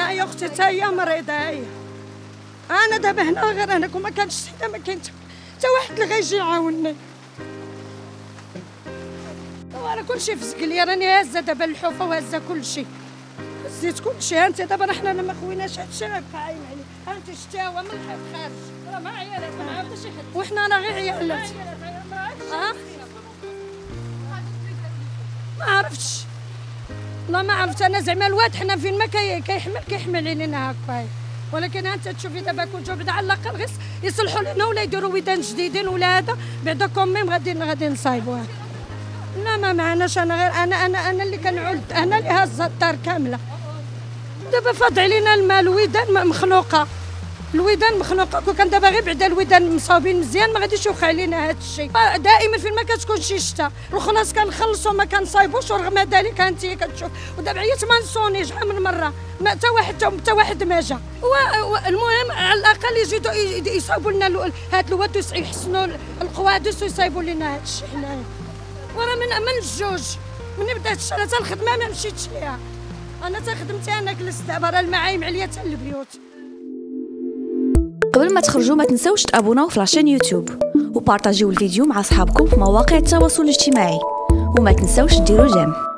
معايا اختي حتى هي مريضه هي. انا دابا هنا غير انا كون ما كانش هنا ما كاين حتى واحد اللي غيجي يعاونني. راه كلشي في زقلي، راني هازه دابا الحوفه وهازه كلشي، هزيت كلشي. ها انت دابا حنا ما خويناش هادشي راه بقى عايم عليه. ها انت الشتاوه من الحيط خارج راه مع عيالات ما عرفتش شي حد، وحنا راه غير عيالات. ما عرفتش والله ما عرفت انا زعما الواد حنا فين ما كيحمل علينا هكا. ولكن انت تشوفي دابا كون جاو بعدا على الاقل غير يصلحوا لنا ولا يديروا ودان جديدين ولا هذا بعدا كوميم غادي نصايبوها. لا ما معناش، انا غير انا اللي كنعد، انا اللي هازه الدار كامله. دابا فاض علينا الماء، الودان مخنوقه، الودان مخنوقه. كون كان دابا غير بعدا الودان مصاوبين مزيان ما غاديش يوقع علينا هذا الشيء. دائما فين ما كتكون شي شتا الخلاص كنخلصوا ما كنصايبوش، ورغم ذلك انت كتشوف. ودابا عييت ما نصوني شحال من مره ما حتى واحد ما جا. المهم على الاقل يزيدوا يصايبوا لنا هاد الوادوس، يحسنوا القوادس ويصايبوا لنا هذا الشيء حنايا. وراه من الجوج مني بدات الشهر حتى الخدمه ما مشيتش ليها. انا خدمتي انا جلست دابا راه المعايم عليا حتى البيوت. قبل ما تخرجوا ما تنسوش تابوناو في لاشين يوتيوب وبارطاجيو الفيديو مع اصحابكم في مواقع التواصل الاجتماعي، وما تنسوش ديروا جيم.